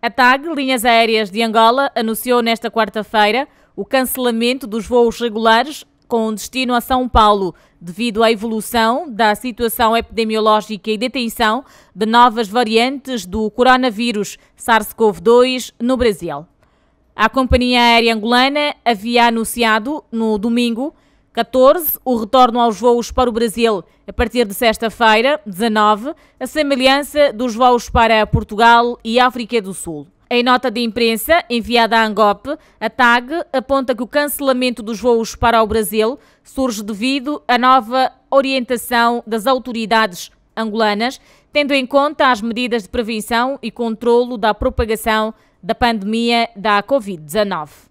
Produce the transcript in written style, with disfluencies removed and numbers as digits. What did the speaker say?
A TAG, Linhas Aéreas de Angola, anunciou nesta quarta-feira o cancelamento dos voos regulares com destino a São Paulo, devido à evolução da situação epidemiológica e detenção de novas variantes do coronavírus SARS-CoV-2 no Brasil. A companhia aérea angolana havia anunciado no domingo 14 o retorno aos voos para o Brasil a partir de sexta-feira, 19, a semelhança dos voos para Portugal e África do Sul. Em nota de imprensa enviada à ANGOP, a TAG aponta que o cancelamento dos voos para o Brasil surge devido à nova orientação das autoridades angolanas, tendo em conta as medidas de prevenção e controlo da propagação da pandemia da Covid-19.